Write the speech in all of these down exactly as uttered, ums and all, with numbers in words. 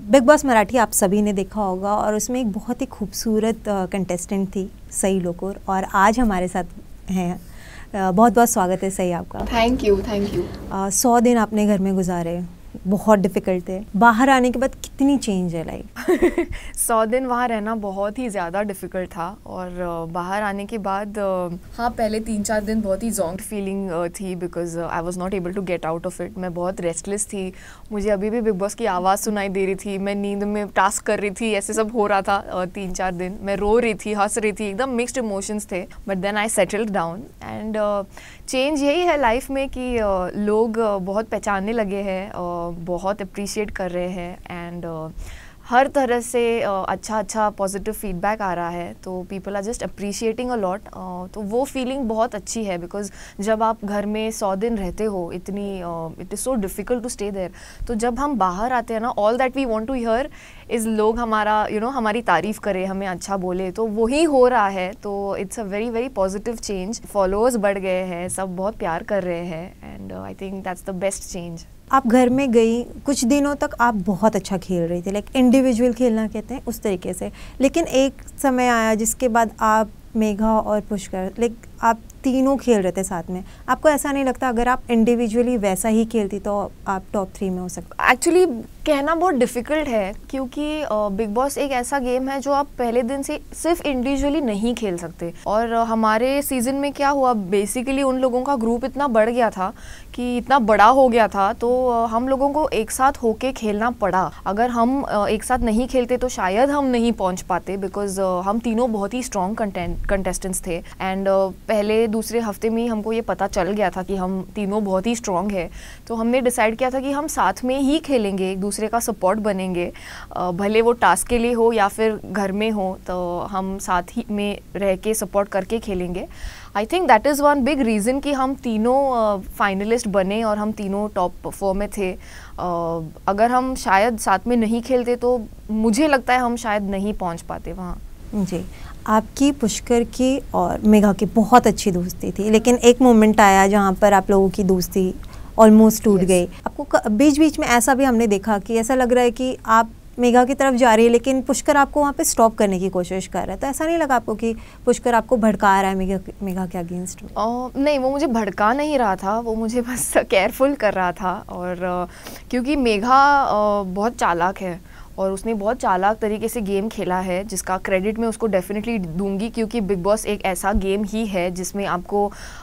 Big boss Marathi आप सभी ने देखा होगा और उसमें एक बहुत ही खूबसूरत कंटेस्टेंट थी सई लोकुर और आज हमारे साथ हैं। बहुत बहुत स्वागत है सई आपका। Thank you thank you. सौ दिन आपने घर में गुजारे, बहुत डिफ़िकल्ट थे। बाहर आने के बाद कितनी चेंज है लाइफ? सौ दिन वहाँ रहना बहुत ही ज़्यादा डिफ़िकल्ट था और बाहर आने के बाद हाँ पहले तीन चार दिन बहुत ही जोंग फीलिंग थी because I was not able to get out of it. मैं बहुत रेस्टलेस थी, मुझे अभी भी बिग बॉस की आवाज़ सुनाई दे रही थी, मैं नींद में टास्क कर रही थी, ऐसे सब हो रहा था तीन चार दिन। मैं रो रही थी, हंस रही थी, एकदम मिक्स्ड इमोशंस थे। But then I settled down and change यही है लाइफ में कि uh, लोग uh, बहुत पहचानने लगे हैं, uh, बहुत अप्रिशिएट कर रहे हैं एंड uh, हर तरह से uh, अच्छा अच्छा पॉजिटिव फीडबैक आ रहा है, तो people are just appreciating a lot. तो वो फीलिंग बहुत अच्छी है बिकॉज जब आप घर में सौ दिन रहते हो, इतनी it is so difficult to stay there, तो जब हम बाहर आते हैं ना, all that we want to hear is लोग हमारा यू you नो know, हमारी तारीफ़ करें, हमें अच्छा बोले, तो वही हो रहा है। तो it's a very very positive change. Followers बढ़ गए हैं, सब बहुत प्यार कर रहे हैं and I think that's the best change. आप घर में गई, कुछ दिनों तक आप बहुत अच्छा खेल रही थी, लाइक इंडिविजुअल खेलना कहते हैं उस तरीके से, लेकिन एक समय आया जिसके बाद आप, मेघा और पुष्कर, लाइक आप तीनों खेल रहे थे साथ में। आपको ऐसा नहीं लगता अगर आप इंडिविजुअली वैसा ही खेलती तो आप टॉप थ्री में हो सकते? एक्चुअली कहना बहुत डिफ़िकल्ट है क्योंकि बिग बॉस एक ऐसा गेम है जो आप पहले दिन से सिर्फ इंडिविजुअली नहीं खेल सकते। और uh, हमारे सीज़न में क्या हुआ, बेसिकली उन लोगों का ग्रुप इतना बढ़ गया था कि इतना बड़ा हो गया था, तो uh, हम लोगों को एक साथ होके खेलना पड़ा। अगर हम uh, एक साथ नहीं खेलते तो शायद हम नहीं पहुंच पाते बिकॉज uh, हम तीनों बहुत ही स्ट्रॉन्ग कंटेस्टेंट्स थे एंड uh, पहले दूसरे हफ्ते में ही हमको ये पता चल गया था कि हम तीनों बहुत ही स्ट्रॉन्ग है। तो हमने डिसाइड किया था कि हम साथ में ही खेलेंगे, एक दूसरे का सपोर्ट बनेंगे, भले वो टास्क के लिए हो या फिर घर में हो, तो हम साथ ही में रह के सपोर्ट करके खेलेंगे। I think that is one big reason कि हम तीनों फाइनलिस्ट uh, बने और हम तीनों टॉप फोर में थे। uh, अगर हम शायद साथ में नहीं खेलते तो मुझे लगता है हम शायद नहीं पहुंच पाते वहाँ। जी, आपकी, पुष्कर की और मेघा की बहुत अच्छी दोस्ती थी, लेकिन एक मोमेंट आया जहाँ पर आप लोगों की दोस्ती ऑलमोस्ट टूट गई। आपको बीच बीच में ऐसा भी हमने देखा कि ऐसा लग रहा है कि आप मेघा की तरफ जा रही है लेकिन पुष्कर आपको वहाँ पे स्टॉप करने की कोशिश कर रहा है, तो ऐसा नहीं लगा आपको कि पुष्कर आपको भड़का रहा है मेघा मेघा के अगेंस्ट में? uh, नहीं, वो मुझे भड़का नहीं रहा था, वो मुझे बस केयरफुल कर रहा था। और uh, क्योंकि मेघा uh, बहुत चालाक है और उसने बहुत चालाक तरीके से गेम खेला है, जिसका क्रेडिट मैं उसको डेफिनेटली दूंगी क्योंकि बिग बॉस एक ऐसा गेम ही है जिसमें आपको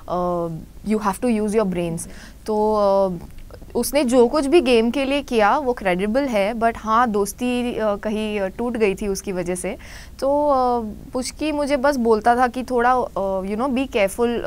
you have to use your brains. तो uh, उसने जो कुछ भी गेम के लिए किया वो क्रेडिबल है। बट हाँ, दोस्ती uh, कहीं टूट गई थी उसकी वजह से। तो uh, पुष्की मुझे बस बोलता था कि थोड़ा यू नो बी केयरफुल,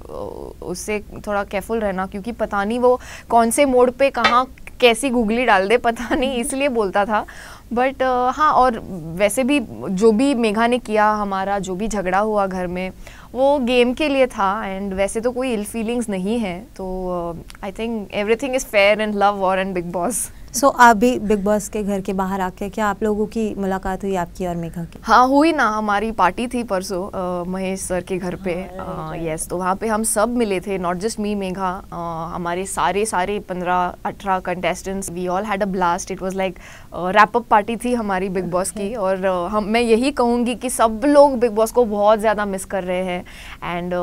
उससे थोड़ा केयरफुल रहना क्योंकि पता नहीं वो कौन से मोड पे कहाँ कैसी गुगली डाल दे, पता नहीं, इसलिए बोलता था। बट uh, हाँ, और वैसे भी जो भी मेघा ने किया, हमारा जो भी झगड़ा हुआ घर में, वो गेम के लिए था एंड वैसे तो कोई इल फीलिंग्स नहीं है। तो I think everything is fair in love war and Bigg Boss. So so, आप भी बिग बॉस के घर के बाहर आके, क्या आप लोगों की मुलाकात हुई आपकी और मेघा की? हाँ हुई ना, हमारी पार्टी थी परसों uh, महेश सर के घर पे। यस, तो वहाँ पे हम सब मिले थे, not just me, Megha, uh, हमारे सारे सारे पंद्रह अठारह कंटेस्टेंट्स। We all had a blast. It was like wrap up party थी हमारी बिग बॉस की। और uh, हम मैं यही कहूँगी कि सब लोग बिग बॉस को बहुत ज़्यादा मिस कर रहे हैं एंड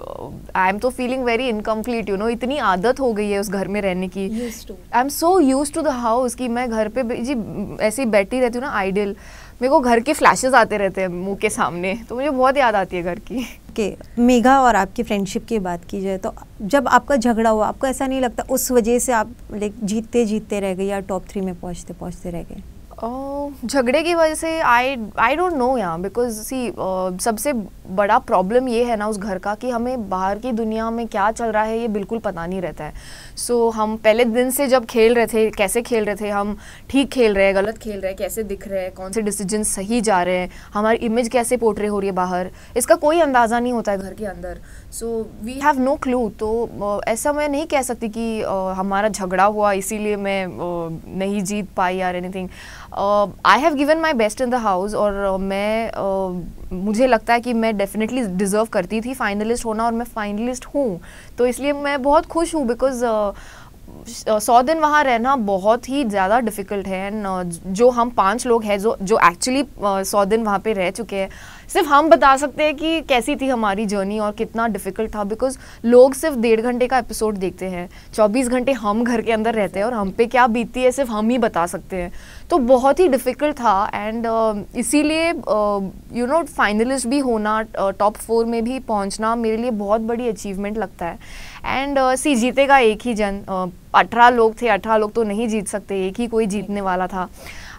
आई एम तो feeling very incomplete, you know, इतनी आदत हो गई है उस घर में रहने की। I am so used to the house कि मैं घर पे जी ऐसे ही बैठी रहती हूँ ना, आइडियल, मेरे को घर के फ्लैशेस आते रहते हैं मुंह के सामने, तो मुझे बहुत याद आती है घर की। के मेघा और आपकी फ्रेंडशिप की बात की जाए तो जब आपका झगड़ा हुआ, आपको ऐसा नहीं लगता उस वजह से आप लाइक जीतते जीतते रह गए या टॉप थ्री में पहुँचते पहुँचते रह गए? Uh, झगड़े की वजह से आई आई डोंट नो यार, बिकॉज सी सबसे बड़ा प्रॉब्लम ये है ना उस घर का कि हमें बाहर की दुनिया में क्या चल रहा है ये बिल्कुल पता नहीं रहता है। सो so, हम पहले दिन से जब खेल रहे थे, कैसे खेल रहे थे, हम ठीक खेल रहे हैं, गलत खेल रहे हैं, कैसे दिख रहे हैं, कौन से डिसीजन सही जा रहे हैं, हमारी इमेज कैसे पोर्ट्रे हो रही है बाहर, इसका कोई अंदाज़ा नहीं होता है घर के अंदर। So we have no clue. तो uh, ऐसा मैं नहीं कह सकती कि uh, हमारा झगड़ा हुआ इसीलिए मैं uh, नहीं जीत पाई यार anything. I have given my best in the house और uh, मैं uh, मुझे लगता है कि मैं डेफिनेटली डिज़र्व करती थी फाइनलिस्ट होना और मैं फाइनलिस्ट हूँ, तो इसलिए मैं बहुत खुश हूँ बिकॉज uh, सौ दिन वहाँ रहना बहुत ही ज़्यादा डिफ़िकल्ट है। एंड जो हम पांच लोग हैं जो जो एक्चुअली सौ दिन वहाँ पे रह चुके हैं, सिर्फ हम बता सकते हैं कि कैसी थी हमारी जर्नी और कितना डिफ़िकल्ट था। बिकॉज लोग सिर्फ डेढ़ घंटे का एपिसोड देखते हैं, चौबीस घंटे हम घर के अंदर रहते हैं और हम पे क्या बीतती है सिर्फ हम ही बता सकते हैं। तो बहुत ही डिफ़िकल्ट था। एंड uh, इसीलिए यू नो फाइनलिस्ट भी होना, टॉप uh, फोर में भी पहुंचना मेरे लिए बहुत बड़ी अचीवमेंट लगता है। एंड uh, सी जीतेगा एक ही जन, अठारह uh, लोग थे, अठारह लोग तो नहीं जीत सकते, एक ही कोई जीतने वाला था।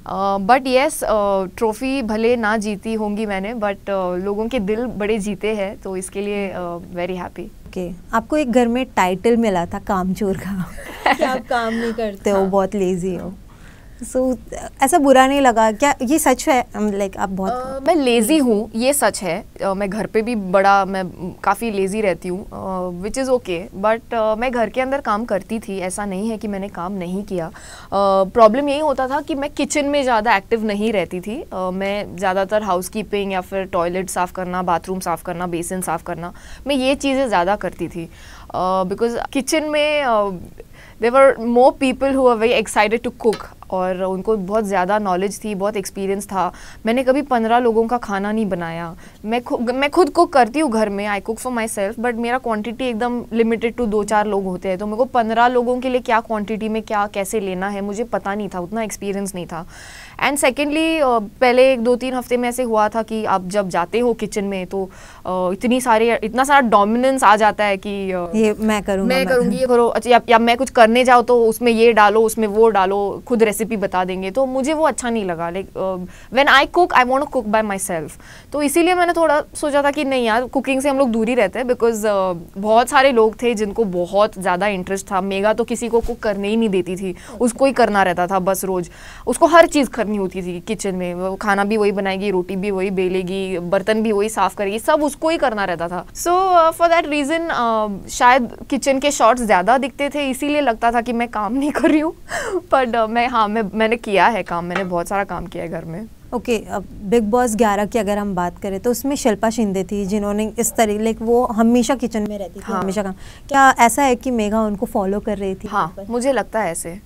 बट येस, ट्रॉफ़ी भले ना जीती होंगी मैंने, बट uh, लोगों के दिल बड़े जीते हैं, तो इसके लिए वेरी हैप्पी। ओके, आपको एक घर में टाइटल मिला था कामचोर का कि आप काम नहीं करते हो, बहुत लेजी हो। सो so, ऐसा बुरा नहीं लगा क्या? ये सच है, लाइक like, आप बहुत uh, मैं लेज़ी हूँ, ये सच है। uh, मैं घर पे भी बड़ा मैं काफ़ी लेज़ी रहती हूँ, विच इज़ ओके। बट मैं घर के अंदर काम करती थी, ऐसा नहीं है कि मैंने काम नहीं किया। प्रॉब्लम uh, यही होता था कि मैं किचन में ज़्यादा एक्टिव नहीं रहती थी। uh, मैं ज़्यादातर हाउस कीपिंग या फिर टॉयलेट साफ़ करना, बाथरूम साफ़ करना, बेसिन साफ़ करना, मैं ये चीज़ें ज़्यादा करती थी। बिकॉज किचन में there were more people who are very excited to cook, और उनको बहुत ज़्यादा नॉलेज थी, बहुत एक्सपीरियंस था। मैंने कभी पंद्रह लोगों का खाना नहीं बनाया। मैं खुद मैं खुद कुक करती हूँ घर में, I cook for myself, but मेरा क्वांटिटी एकदम लिमिटेड टू दो चार लोग होते हैं। तो मेरे को पंद्रह लोगों के लिए क्या क्वांटिटी में क्या कैसे लेना है मुझे पता नहीं था, उतना एक्सपीरियंस नहीं था। एंड सेकेंडली पहले एक दो तीन हफ्ते में ऐसे हुआ था कि आप जब जाते हो किचन में तो uh, इतनी सारे इतना सारा डोमिनेंस आ जाता है कि uh, ये मैं करूँगा, मैं करूँगी, ये करो, अच्छा या, या मैं कुछ करने जाओ तो उसमें ये डालो, उसमें वो डालो, खुद रेसिपी बता देंगे। तो मुझे वो अच्छा नहीं लगा। Like when I cook I want to cook by myself. तो इसीलिए मैंने थोड़ा सोचा था कि नहीं यार, कुकिंग से हम लोग दूर ही रहते हैं। बिकॉज uh, बहुत सारे लोग थे जिनको बहुत ज़्यादा इंटरेस्ट था। मेगा तो किसी को कुक करने ही नहीं देती थी, उसको ही करना रहता था बस रोज़। उसको हर चीज़ करनी होती थी किचन में, वो खाना भी वही बनाएगी, रोटी भी वही बेलेगी, बर्तन भी वही साफ़ करेगी, सब उसको ही करना रहता था। सो फॉर दैट रीज़न शायद किचन के शॉट्स ज़्यादा दिखते थे, इसीलिए लगता था कि मैं काम नहीं कर रही हूँ। बट uh, मैं हाँ मैं मैंने किया है काम, मैंने बहुत सारा काम किया है घर में। ओके okay, अब बिग बॉस ग्यारह की अगर हम बात करें तो उसमें शिल्पा शिंदे थी जिन्होंने इस तरह लाइक वो हमेशा किचन में रहती थी। हाँ। हमेशा काम। क्या ऐसा है कि मेगा उनको फॉलो कर रही थी? हाँ, मुझे लगता है ऐसे।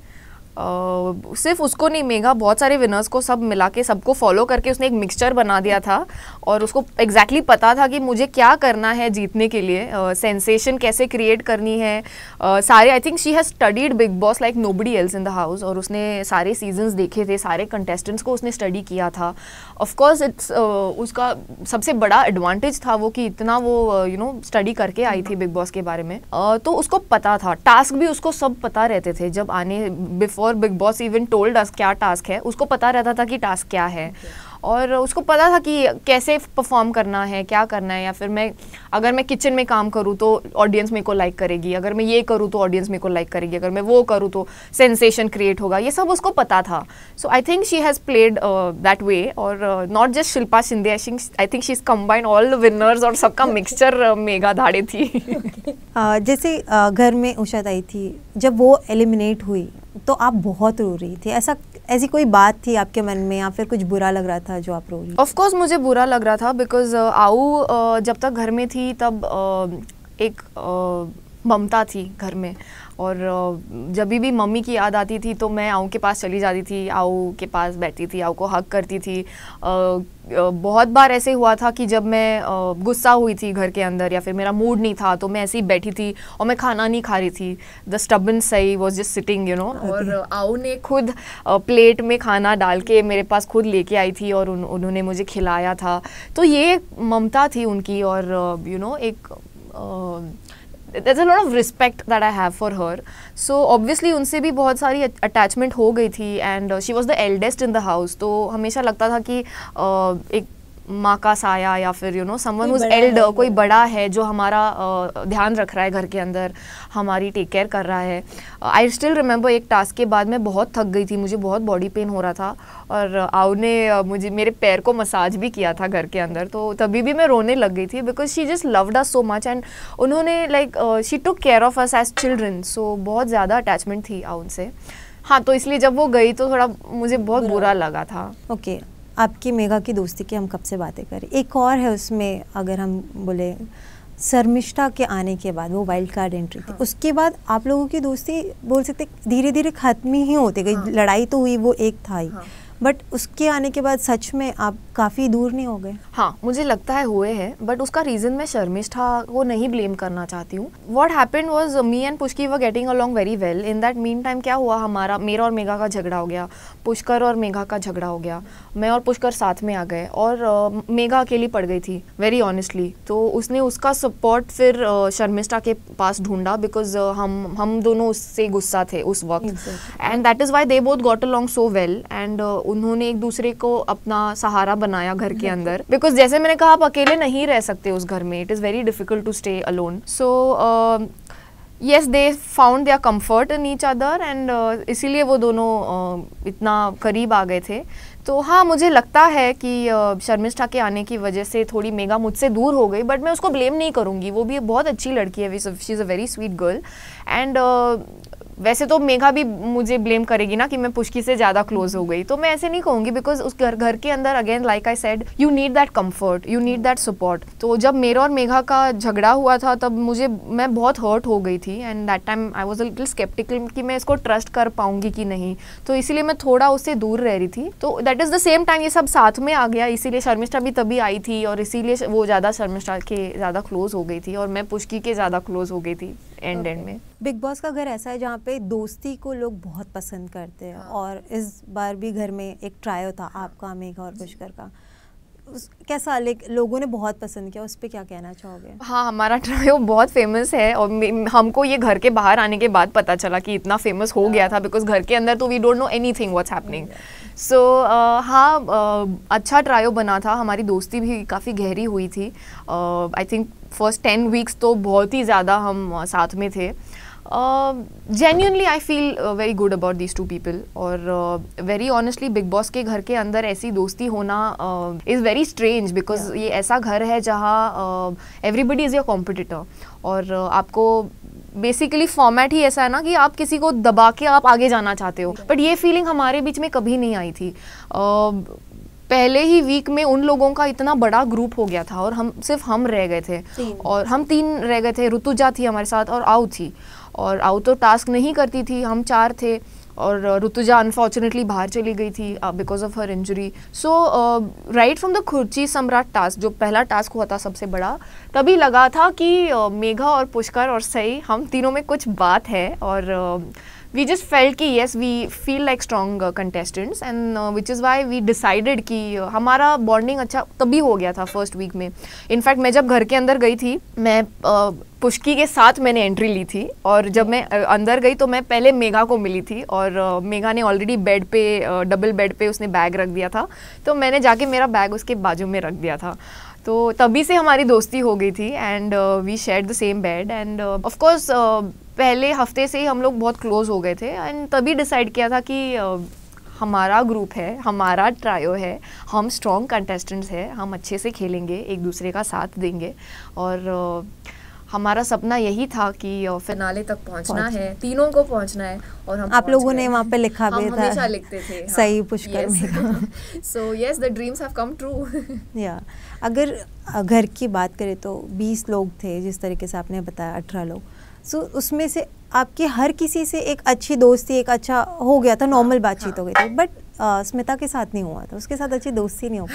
Uh, सिर्फ उसको नहीं, मेगा बहुत सारे विनर्स को सब मिला के सबको फॉलो करके उसने एक मिक्सचर बना दिया था, और उसको एग्जैक्टली exactly पता था कि मुझे क्या करना है जीतने के लिए, सेंसेशन uh, कैसे क्रिएट करनी है। uh, सारे I think she has studied Bigg Boss like nobody else in the house, और उसने सारे सीजन्स देखे थे, सारे कंटेस्टेंट्स को उसने स्टडी किया था। ऑफ कोर्स इट्स उसका सबसे बड़ा एडवांटेज था वो कि इतना वो यू नो स्टडी करके आई थी बिग बॉस के बारे में। uh, तो उसको पता था, टास्क भी उसको सब पता रहते थे। जब आने बिफोर और Bigg Boss even told us क्या टास्क है, उसको पता रहता था कि टास्क क्या है। okay. और उसको पता था कि कैसे परफॉर्म करना है, क्या करना है। या फिर मैं अगर मैं किचन में काम करूँ तो ऑडियंस मेरे को लाइक करेगी, अगर मैं ये करूँ तो ऑडियंस मेरे को लाइक करेगी, अगर मैं वो करूँ तो सेंसेशन क्रिएट होगा, ये सब उसको पता था। So I think she has played that way, और not just Shilpa Shinde, I think she is combined all the winners, और सबका मिक्सचर मेगा धाड़े थी। uh, जैसे uh, घर में उषा ताई थी, जब वो एलिमिनेट हुई तो आप बहुत रो रही थी। ऐसा ऐसी कोई बात थी आपके मन में या फिर कुछ बुरा लग रहा था जो आप रो रही? ऑफ कोर्स मुझे बुरा लग रहा था, बिकॉज uh, आऊ uh, जब तक घर में थी तब uh, एक uh, ममता थी घर में, और uh, जब भी मम्मी की याद आती थी तो मैं आऊ के पास चली जाती थी, आऊ के पास बैठती थी, आऊ को हग करती थी। uh, uh, बहुत बार ऐसे हुआ था कि जब मैं uh, गुस्सा हुई थी घर के अंदर या फिर मेरा मूड नहीं था तो मैं ऐसे ही बैठी थी और मैं खाना नहीं खा रही थी। द स्टबन सही was just sitting you know, और आऊ ने खुद uh, प्लेट में खाना डाल के मेरे पास खुद लेके आई थी और उन, उन्होंने मुझे खिलाया था। तो ये ममता थी उनकी, और you uh, know you know, एक uh, there's a lot of respect that I have for her. So obviously उनसे भी बहुत सारी attachment हो गई थी, and uh, she was the eldest in the house. तो हमेशा लगता था कि uh, एक माँ का साया या फिर you know someone whose elder, कोई बड़ा है जो हमारा uh, ध्यान रख रहा है घर के अंदर, हमारी टेक केयर कर रहा है। आई स्टिल रिमेंबर एक टास्क के बाद मैं बहुत थक गई थी, मुझे बहुत बॉडी पेन हो रहा था, और आऊ ने uh, मुझे मेरे पैर को मसाज भी किया था घर के अंदर। तो तभी भी मैं रोने लग गई थी because she just loved us so much, and उन्होंने like she took care of us as children. So बहुत ज़्यादा अटैचमेंट थी आऊ उनसे। हाँ, तो इसलिए जब वो गई तो थोड़ा मुझे बहुत बुरा लगा था। Okay okay. आपकी मेगा की दोस्ती की हम कब से बातें करें, एक और है उसमें अगर हम बोले शर्मिष्ठा के आने के बाद वो वाइल्ड कार्ड एंट्री थी, हाँ। उसके बाद आप लोगों की दोस्ती बोल सकते धीरे धीरे खत्म ही होती गई। हाँ। लड़ाई तो हुई, वो एक था ही, हाँ। बट उसके आने के बाद सच में आप काफ़ी दूर नहीं हो गए? हाँ, मुझे लगता है हुए हैं, बट उसका रीज़न मैं शर्मिष्ठा को नहीं ब्लेम करना चाहती हूँ। What happened was me and Pushki were getting along very well. In that meantime क्या हुआ, हमारा मेरा और मेघा का झगड़ा हो गया, पुष्कर और मेघा का झगड़ा हो गया, मैं और पुष्कर साथ में आ गए और uh, मेघा अकेली पड़ गई थी वेरी ऑनेस्टली। तो उसने उसका सपोर्ट फिर uh, शर्मिष्ठा के पास ढूंढा, बिकॉज uh, हम हम दोनों उससे गुस्सा थे उस वक्त, and that is why they both got along so well. And उन्होंने एक दूसरे को अपना सहारा बनाया घर के अंदर, बिकॉज जैसे मैंने कहा आप अकेले नहीं रह सकते उस घर में, it is very difficult to stay alone. So yes, they found their comfort in each other, and इसीलिए वो दोनों uh, इतना करीब आ गए थे। तो हाँ, मुझे लगता है कि uh, शर्मिष्ठा के आने की वजह से थोड़ी मेघा मुझसे दूर हो गई, बट मैं उसको ब्लेम नहीं करूँगी, वो भी बहुत अच्छी लड़की है, she is a very sweet girl. And वैसे तो मेघा भी मुझे ब्लेम करेगी ना कि मैं पुष्की से ज़्यादा क्लोज हो गई, तो मैं ऐसे नहीं कहूँगी, बिकॉज उस घर घर के अंदर again like I said, you need that comfort, you need that support. तो जब मेरा और मेघा का झगड़ा हुआ था तब मुझे मैं बहुत हर्ट हो गई थी, and that time I was a little skeptical कि मैं इसको ट्रस्ट कर पाऊंगी कि नहीं, तो इसीलिए मैं थोड़ा उससे दूर रह रही थी। तो that is the same time ये सब साथ में आ गया, इसीलिए शर्मिष्ठा भी तभी आई थी, और इसीलिए वो ज़्यादा शर्मिष्ठा के ज़्यादा क्लोज हो गई थी और मैं पुष्की के ज़्यादा क्लोज हो गई थी एंड एंड में। बिग बॉस का घर ऐसा है जहाँ पे दोस्ती को लोग बहुत पसंद करते हैं, और इस बार भी घर में एक ट्रायो था आपका, मेघा और पुष्कर का, उस कैसा लोगों ने बहुत पसंद किया, उस पर क्या कहना चाहोगे? हाँ, हमारा ट्रायो बहुत फेमस है, और हमको ये घर के बाहर आने के बाद पता चला कि इतना फेमस हो गया था, बिकॉज घर के अंदर तो we don't know anything what's happening. So हाँ, uh, अच्छा ट्रायो बना था, हमारी दोस्ती भी काफ़ी गहरी हुई थी। I think first ten weeks तो बहुत ही ज़्यादा हम uh, साथ में थे। Genuinely I feel very good about these two people, और very uh, honestly Bigg Boss के घर के अंदर ऐसी दोस्ती होना इज़ वेरी स्ट्रेंज, बिकॉज ये ऐसा घर है जहाँ एवरीबडी इज़ योर कॉम्पिटिटर, और uh, आपको बेसिकली फॉर्मेट ही ऐसा है ना कि आप किसी को दबा के आप आगे जाना चाहते हो, बट ये फीलिंग हमारे बीच में कभी नहीं आई थी। uh, पहले ही वीक में उन लोगों का इतना बड़ा ग्रुप हो गया था, और हम सिर्फ हम रह गए थे, और हम तीन रह गए थे, ऋतुजा थी हमारे साथ और आउ थी, और आउ तो टास्क नहीं करती थी, हम चार थे, और ऋतुजा अनफॉर्चुनेटली बाहर चली गई थी because of her injury. So right from the खुर्ची सम्राट टास्क, जो पहला टास्क हुआ था सबसे बड़ा, तभी लगा था कि uh, मेघा और पुष्कर और सई, हम तीनों में कुछ बात है, और uh, we just felt कि yes we feel like strong uh, contestants, and uh, which is why we decided कि uh, हमारा बॉन्डिंग अच्छा तभी हो गया था फर्स्ट वीक में। इनफैक्ट मैं जब घर के अंदर गई थी, मैं uh, पुष्की के साथ मैंने एंट्री ली थी, और जब मैं uh, अंदर गई तो मैं पहले मेघा को मिली थी, और uh, मेघा ने ऑलरेडी बेड पे डबल uh, बेड पे उसने बैग रख दिया था, तो मैंने जाके मेरा बैग उसके बाजू में रख दिया था, तो तभी से हमारी दोस्ती हो गई थी, and we shared the same bed, and of course पहले हफ्ते से ही हम लोग बहुत क्लोज हो गए थे, एंड तभी डिसाइड किया था कि uh, हमारा ग्रुप है, हमारा ट्रायो है, हम स्ट्रॉन्ग कंटेस्टेंट्स हैं, हम अच्छे से खेलेंगे, एक दूसरे का साथ देंगे, और uh, हमारा सपना यही था कि फिनाले तक पहुंचना है, तीनों को पहुंचना है, और हम आप लोगों ने वहाँ पे लिखा भी था, हमेशा लिखते थे हाँ, सही पुष्कर में। So yes, the dreams have come true. या अगर घर की बात करें तो बीस लोग थे, जिस तरीके से आपने बताया अठारह लोग, सो so, उसमें से आपके हर किसी से एक अच्छी दोस्ती, एक अच्छा हो गया था, नॉर्मल बातचीत हो गई थी, बट uh, स्मिता के साथ नहीं हुआ था, उसके साथ अच्छी दोस्ती नहीं हो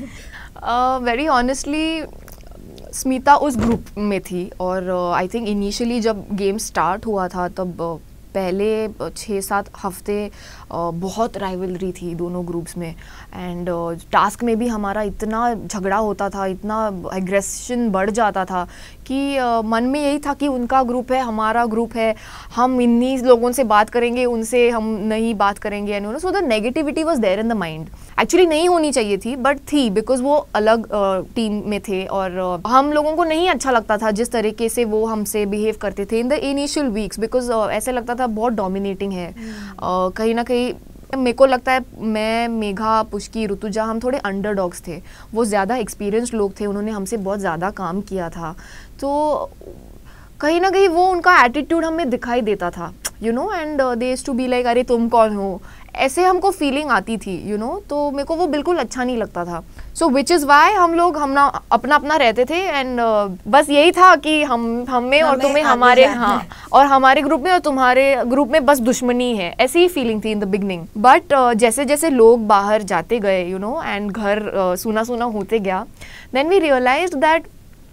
पाई। वेरी ऑनेस्टली स्मिता उस ग्रुप में थी, और आई थिंक इनिशियली जब गेम स्टार्ट हुआ था तब uh, पहले छः सात हफ्ते बहुत राइवलरी थी दोनों ग्रुप्स में, एंड टास्क में भी हमारा इतना झगड़ा होता था, इतना एग्रेशन बढ़ जाता था कि uh, मन में यही था कि उनका ग्रुप है, हमारा ग्रुप है, हम इन्हीं लोगों से बात करेंगे, उनसे हम नहीं बात करेंगे, and so the negativity was there in the mind. Actually नहीं होनी चाहिए थी, बट थी, बिकॉज वो अलग टीम uh, में थे, और uh, हम लोगों को नहीं अच्छा लगता था जिस तरीके से वो हमसे बिहेव करते थे in the initial weeks, because uh, ऐसे लगता था बहुत डोमिनेटिंग है। uh, कहीं ना कहीं मेरे को लगता है मैं, मेघा, पुष्की, ऋतुजा, हम थोड़े अंडरडॉग्स थे, वो ज़्यादा एक्सपीरियंस्ड लोग थे, उन्होंने हमसे बहुत ज़्यादा काम किया था, तो कहीं ना कहीं वो उनका एटीट्यूड हमें दिखाई देता था, you know, and they used to be like, अरे तुम कौन हो, ऐसे हमको फीलिंग आती थी यू you नो know? तो मेरे को वो बिल्कुल अच्छा नहीं लगता था. सो विच इज़ वाई हम लोग हम ना अपना अपना रहते थे एंड uh, बस यही था कि हम हमें और तुम्हें हमारे हाँ और हमारे ग्रुप में और तुम्हारे ग्रुप में बस दुश्मनी है, ऐसी ही फीलिंग थी इन द बिगनिंग. बट जैसे जैसे लोग बाहर जाते गए यू नो एंड घर uh, सूना सूना होते गया, then we realized that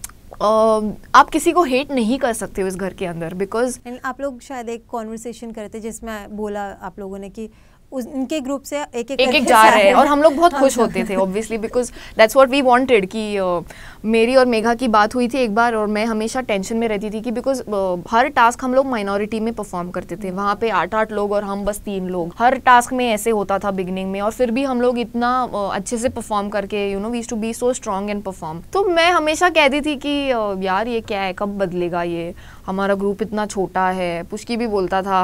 Uh, आप किसी को हेट नहीं कर सकते हो इस घर के अंदर, बिकॉज आप लोग शायद एक कॉन्वर्सेशन कर रहे थे जिसमें बोला आप लोगों ने कि उनके ग्रुप से एक एक, एक, एक जा रहे हैं और हम लोग बहुत खुश होते थे obviously, because that's what we wanted कि uh, मेरी और मेघा की बात हुई थी एक बार और मैं हमेशा टेंशन में रहती थी कि बिकॉज uh, हर टास्क हम लोग माइनॉरिटी में परफॉर्म करते थे, वहाँ पे आठ आठ लोग और हम बस तीन लोग, हर टास्क में ऐसे होता था बिगिनिंग में, और फिर भी हम लोग इतना uh, अच्छे से परफॉर्म करके you know we used to be so strong and perform. तो मैं हमेशा कहती थी कि uh, यार ये क्या है, कब बदलेगा ये, हमारा ग्रुप इतना छोटा है. पुष्की भी बोलता था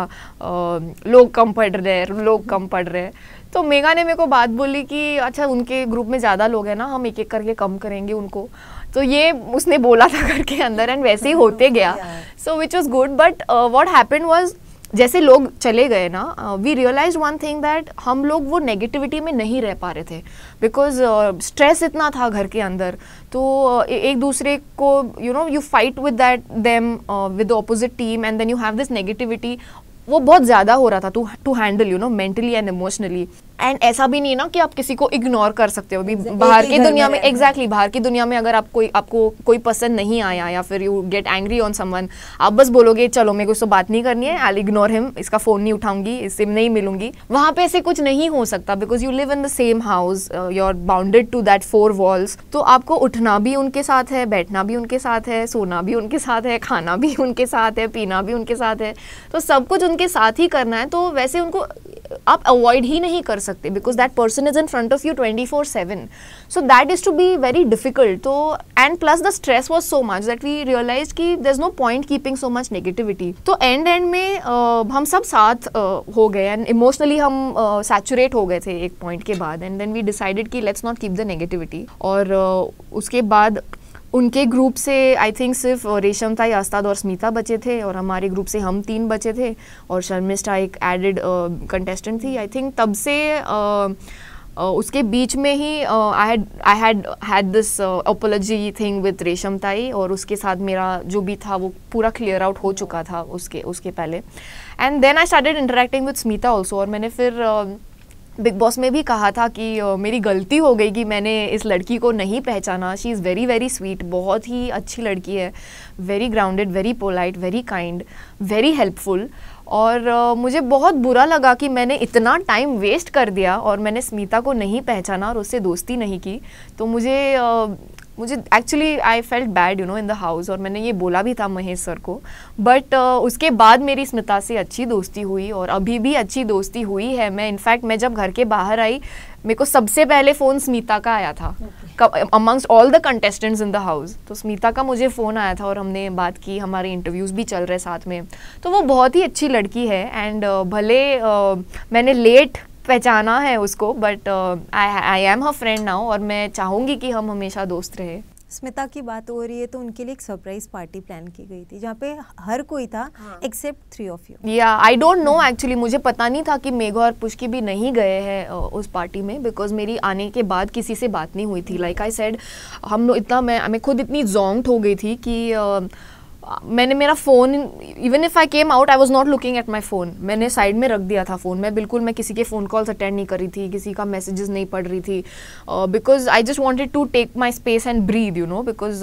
uh, लोग कम पढ़ रहे लोग कम पढ़ रहे तो मेघा ने मेरे को बात बोली कि अच्छा उनके ग्रुप में ज़्यादा लोग हैं ना, हम एक एक करके कम करेंगे उनको. तो ये उसने बोला था घर के अंदर एंड वैसे ही होते गया. So which was good. But what happened was जैसे लोग चले गए ना, we realize one thing that हम लोग वो नेगेटिविटी में नहीं रह पा रहे थे, बिकॉज स्ट्रेस uh, इतना था घर के अंदर. तो uh, एक दूसरे को you know you fight with that them with the opposite team and then you have this negativity. वो बहुत ज़्यादा हो रहा था to to handle you know mentally and emotionally. And ऐसा भी नहीं है ना कि आप किसी को इग्नोर कर सकते हो. अभी बाहर की दुनिया में एग्जैक्टली बाहर की दुनिया में अगर आप कोई आपको कोई पसंद नहीं आया या फिर you get angry on someone, आप बस बोलोगे चलो मेरे को इससे बात नहीं करनी है, आई विल इग्नोर हिम, इसका फ़ोन नहीं उठाऊंगी, इससे नहीं मिलूंगी. वहाँ पे ऐसे कुछ नहीं हो सकता because you live in the same house, you are bounded to that four walls. तो आपको उठना भी उनके साथ है, बैठना भी उनके साथ है, सोना भी उनके साथ है, खाना भी उनके साथ है, पीना भी उनके साथ है. तो सब कुछ उनके साथ ही करना है. तो वैसे उनको आप अवॉइड ही नहीं कर सकते because that person is in front of you twenty four seven. So that is to be very difficult. तो and plus the stress was so much that we realize कि there is no point keeping so much negativity. तो and end में uh, हम सब साथ uh, हो गए and emotionally हम सैचुरेट uh, हो गए थे एक पॉइंट के बाद. एंड देन वी डिसाइडेड कि let's not keep the negativity. और uh, उसके बाद उनके ग्रुप से आई थिंक सिर्फ रेशम ताई, अस्ताद और स्मिता बचे थे और हमारे ग्रुप से हम तीन बचे थे और शर्मिष्ठा एक एडेड कंटेस्टेंट थी. आई थिंक तब से uh, uh, उसके बीच में ही I had I had had this apology thing with Resham tai और उसके साथ मेरा जो भी था वो पूरा क्लियर आउट हो चुका था उसके उसके पहले. And then I started interacting with Smita also. और मैंने फिर uh, बिग बॉस में भी कहा था कि uh, मेरी गलती हो गई कि मैंने इस लड़की को नहीं पहचाना. She is very very sweet, बहुत ही अच्छी लड़की है, very grounded, very polite, very kind, very helpful. और uh, मुझे बहुत बुरा लगा कि मैंने इतना टाइम वेस्ट कर दिया और मैंने स्मिता को नहीं पहचाना और उससे दोस्ती नहीं की. तो मुझे uh, मुझे actually I felt bad you know in the house और मैंने ये बोला भी था महेश सर को. बट uh, उसके बाद मेरी स्मिता से अच्छी दोस्ती हुई और अभी भी अच्छी दोस्ती हुई है. मैं इनफैक्ट मैं जब घर के बाहर आई मेरे को सबसे पहले फ़ोन स्मिता का आया था amongst all the contestants in the house. तो स्मिता का मुझे फ़ोन आया था और हमने बात की, हमारे इंटरव्यूज़ भी चल रहे साथ में. तो वो बहुत ही अच्छी लड़की है एंड uh, भले uh, मैंने लेट पहचाना है उसको but I I am her friend now और मैं चाहूँगी कि हम हमेशा दोस्त रहे. स्मिता की बात हो रही है तो उनके लिए एक सरप्राइज पार्टी प्लान की गई थी जहाँ पे हर कोई था एक्सेप्ट थ्री ऑफ यू. या आई डोंट नो एक्चुअली, मुझे पता नहीं था कि मेघा और पुष्की भी नहीं गए हैं uh, उस पार्टी में बिकॉज मेरी आने के बाद किसी से बात नहीं हुई थी. लाइक आई सेड हम लोग इतना मैं मैं खुद इतनी जोंक्ड हो गई थी कि uh, मैंने मेरा phone even if I came out I was not looking at my phone. मैंने साइड में रख दिया था फ़ोन. मैं बिल्कुल मैं किसी के फ़ोन कॉल्स अटेंड नहीं कर रही थी, किसी का मैसेजेस नहीं पढ़ रही थी because I just wanted to take my space and breathe you know because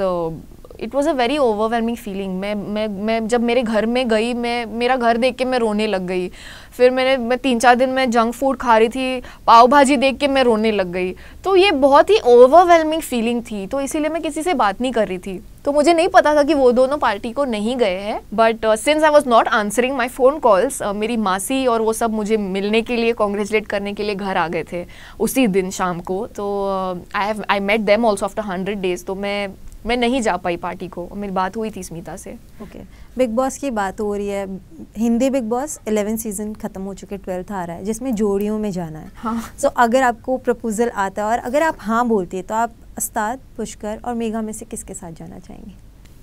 it was a very overwhelming feeling. मैं मैं मैं जब मेरे घर में गई, मैं मेरा घर देख के मैं रोने लग गई. फिर मैंने मैं तीन चार दिन में जंक फूड खा रही थी, पाव भाजी देख के मैं रोने लग गई. तो ये बहुत ही ओवरवेलमिंग फीलिंग थी. तो इसीलिए मैं किसी से बात नहीं कर रही थी. तो मुझे नहीं पता था कि वो दोनों पार्टी को नहीं गए हैं. But since I was not answering my phone calls, मेरी मासी और वो सब मुझे मिलने के लिए, कॉन्ग्रेचुलेट करने के लिए घर आ गए थे उसी दिन शाम को. तो I have I met them also after hundred days. तो मैं मैं नहीं जा पाई पार्टी को. मेरी बात हुई थी स्मिता से. Okay okay. बिग बॉस की बात हो रही है. Hindi Bigg Boss eleven season खत्म हो चुके, ट्वेल्थ आ रहा है जिसमें जोड़ियों में जाना है. हाँ. सो so, अगर आपको प्रपोजल आता है और अगर आप हाँ बोलती है तो आप अस्ताद, पुष्कर और मेघा में से किसके साथ जाना चाहेंगे?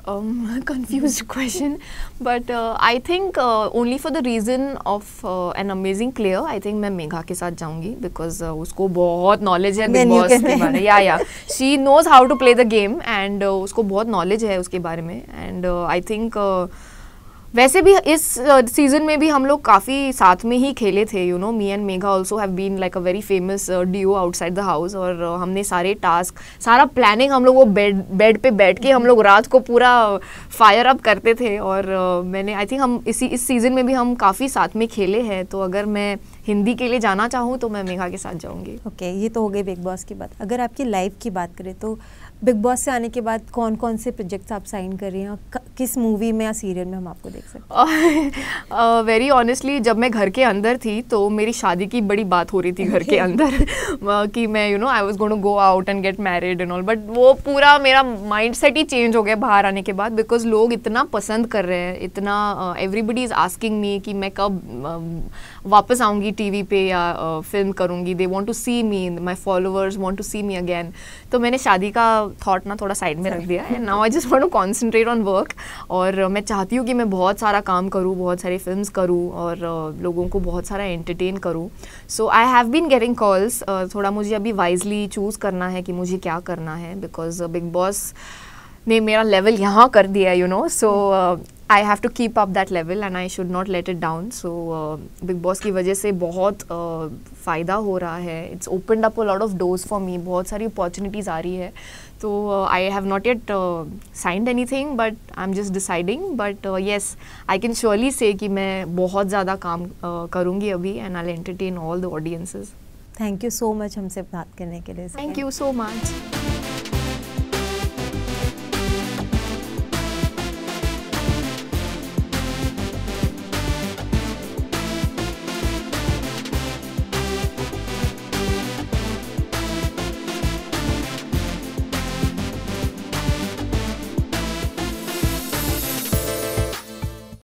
Um, confused question, but uh, I think uh, only for the reason of uh, an amazing player, I think मैं मेघा के साथ जाऊंगी because uh, उसको बहुत knowledge है बिग बॉस के बारे में. या या she knows how to play the game and uh, उसको बहुत knowledge है उसके बारे में and uh, I think uh, वैसे भी इस सीज़न uh, में भी हम लोग काफ़ी साथ में ही खेले थे. You know me and Megha also have been like a very famous duo outside the house और uh, हमने सारे टास्क सारा प्लानिंग हम लोग वो बेड बेड पे बैठ के हम लोग रात को पूरा फायर अप करते थे. और uh, मैंने आई थिंक हम इसी इस सीज़न में भी हम काफ़ी साथ में खेले हैं. तो अगर मैं हिंदी के लिए जाना चाहूँ तो मैं मेघा के साथ जाऊँगी. ओके okay, ये तो हो गई बिग बॉस की बात. अगर आपकी लाइफ की बात करें तो बिग बॉस से आने के बाद कौन कौन से प्रोजेक्ट्स आप साइन कर रही हैं, किस मूवी में या सीरियल में हम आपको देख सकते हैं? वेरी uh, ऑनेस्टली जब मैं घर के अंदर थी तो मेरी शादी की बड़ी बात हो रही थी घर के अंदर कि मैं you know I was going to go out and get married and all. But वो पूरा मेरा माइंडसेट ही चेंज हो गया बाहर आने के बाद बिकॉज लोग इतना पसंद कर रहे हैं, इतना एवरीबडी इज़ आस्किंग मी कि मैं कब uh, वापस आऊँगी टीवी पे या फिल्म uh, करूँगी. They want to see me, my followers want to see me again. तो मैंने शादी का थॉट ना थोड़ा साइड में रख दिया and now I just want to concentrate on work. और uh, मैं चाहती हूँ कि मैं बहुत सारा काम करूँ, बहुत सारी फिल्म्स करूँ और uh, लोगों को बहुत सारा एंटरटेन करूँ. So I have been getting calls. थोड़ा मुझे अभी वाइजली चूज़ करना है कि मुझे क्या करना है बिकॉज बिग बॉस ने मेरा लेवल यहाँ कर दिया you know. So I have to keep up that level and I should not let it down. So Bigg Boss की वजह से बहुत uh, फ़ायदा हो रहा है. It's opened up a lot of doors for me. बहुत सारी अपॉर्चुनिटीज़ आ रही है. तो I have not yet signed anything but I am just deciding. But yes I can surely say कि मैं बहुत ज़्यादा काम uh, करूँगी अभी and I will entertain all the audiences. Thank you so much हमसे बात करने के लिए. Thank you so much.